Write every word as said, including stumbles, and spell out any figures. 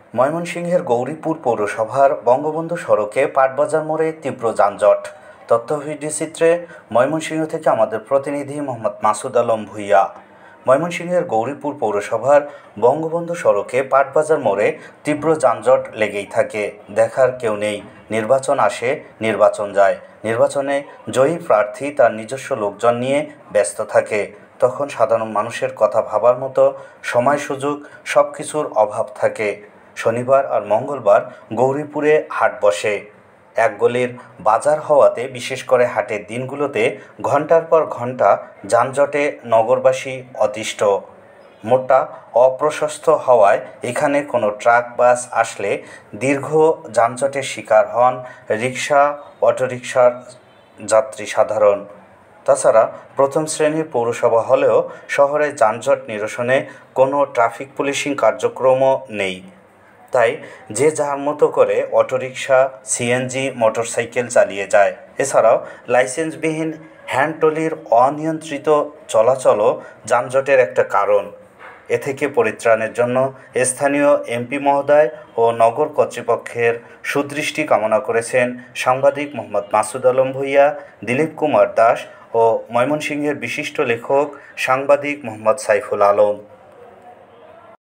ময়মনসিংহের গৌরীপুর পৌরসভার বঙ্গবন্ধু সড়কে পাটবাজার মোড়ে তীব্র যানজট। তথ্য ভিডিওচিত্রে ময়মনসিংহ থেকে আমাদের প্রতিনিধি মোহাম্মদ মাসুদ আলম ভূঁইয়া। ময়মনসিংহের গৌরীপুর পৌরসভার বঙ্গবন্ধু সড়কে পাটবাজার মোড়ে তীব্র যানজট লেগেই থাকে। দেখার কেউ নেই। নির্বাচন আসে, নির্বাচন যায়। নির্বাচনে জয়ী প্রার্থী তার নিজস্ব লোকজন নিয়ে ব্যস্ত থাকে। তখন সাধারণ মানুষের কথা ভাবার মতো সময় সুযোগ সব কিছুর অভাব থাকে। শনিবার আর মঙ্গলবার গৌরীপুরে হাট বসে। এক গলির বাজার হওয়াতে বিশেষ করে হাটের দিনগুলোতে ঘণ্টার পর ঘণ্টা যানজটে নগরবাসী অতিষ্ঠ। মোড়টা অপ্রশস্ত হওয়ায় এখানে কোনো ট্রাক বাস আসলে দীর্ঘ যানজটের শিকার হন রিকশা, অটোরিকশার যাত্রী সাধারণ। তাছাড়া প্রথম শ্রেণীর পৌরসভা হলেও শহরে যানজট নিরসনে কোনো ট্রাফিক পুলিশিং কার্যক্রমও নেই। তাই যে যার মতো করে অটোরিকশা, সিএনজি, মোটরসাইকেল চালিয়ে যায়। এছাড়াও লাইসেন্সবিহীন হ্যান্ড ট্রলির অনিয়ন্ত্রিত চলাচলও যানজটের একটা কারণ। এ থেকে পরিত্রাণের জন্য স্থানীয় এমপি মহোদয় ও নগর কর্তৃপক্ষের সুদৃষ্টি কামনা করেছেন সাংবাদিক মোহাম্মদ মাসুদ আলম ভূঁইয়া, দিলীপ কুমার দাস ও ময়মনসিংহের বিশিষ্ট লেখক সাংবাদিক মোহাম্মদ সাইফুল আলম।